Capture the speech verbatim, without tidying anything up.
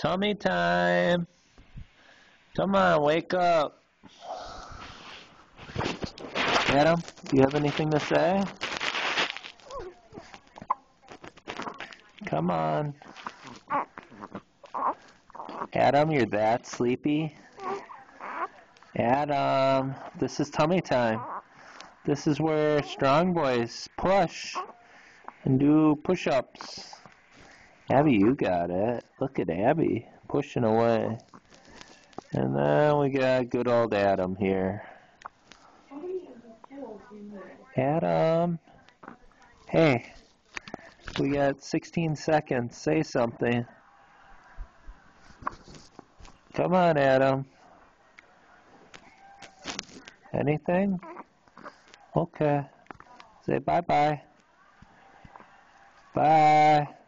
Tummy time. Come on, wake up. Adam, do you have anything to say? Come on. Adam, you're that sleepy? Adam, this is tummy time. This is where strong boys push and do push-ups. Abby, you got it. Look at Abby pushing away. And then we got good old Adam here. Adam. Hey, we got sixteen seconds. Say something. Come on, Adam. Anything? Okay. Say bye-bye. Bye.